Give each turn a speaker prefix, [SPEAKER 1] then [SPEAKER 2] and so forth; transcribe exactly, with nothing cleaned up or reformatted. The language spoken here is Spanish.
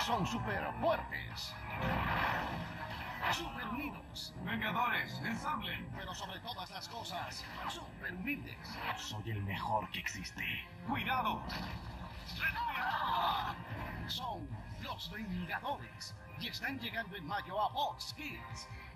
[SPEAKER 1] Son súper fuertes. Súper unidos.
[SPEAKER 2] Vengadores, ensamble.
[SPEAKER 1] Pero sobre todas las cosas, súper humildes.
[SPEAKER 3] Soy el mejor que existe.
[SPEAKER 2] Cuidado.
[SPEAKER 1] Son los Vengadores y están llegando en mayo a Fox Kids.